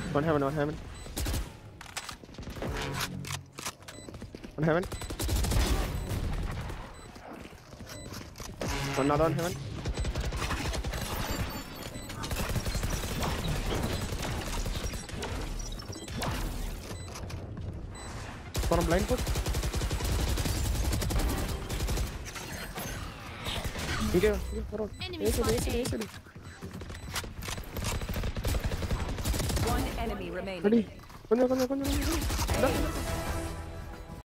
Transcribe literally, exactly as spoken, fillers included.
One heaven, one heaven. One heaven. Another one heaven. One on blind put. Here, here, forward. Enemy spotted. One enemy remaining. Ready? Konja, konja, konja, konja.